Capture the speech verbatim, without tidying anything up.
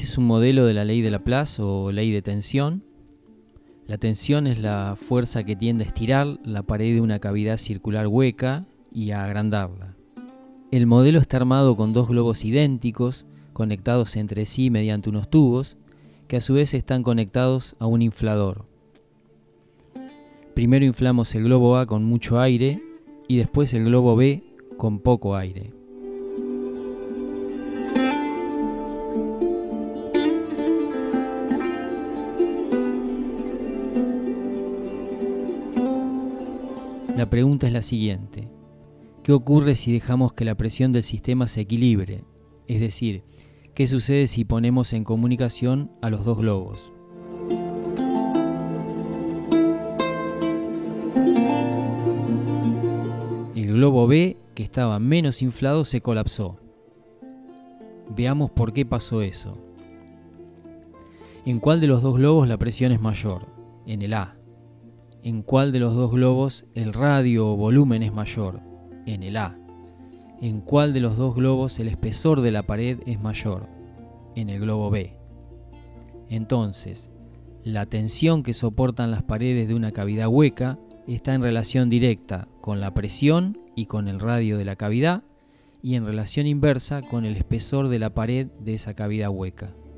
es un modelo de la ley de Laplace o ley de tensión. La tensión es la fuerza que tiende a estirar la pared de una cavidad circular hueca y a agrandarla. El modelo está armado con dos globos idénticos, conectados entre sí mediante unos tubos, que a su vez están conectados a un inflador. Primero inflamos el globo A con mucho aire y después el globo B con poco aire. La pregunta es la siguiente: ¿qué ocurre si dejamos que la presión del sistema se equilibre? Es decir, ¿qué sucede si ponemos en comunicación a los dos globos? El globo B, que estaba menos inflado, se colapsó. Veamos por qué pasó eso. ¿En cuál de los dos globos la presión es mayor? En el A. ¿En cuál de los dos globos el radio o volumen es mayor? En el A. ¿En cuál de los dos globos el espesor de la pared es mayor? En el globo B. Entonces, la tensión que soportan las paredes de una cavidad hueca está en relación directa con la presión y con el radio de la cavidad, y en relación inversa con el espesor de la pared de esa cavidad hueca.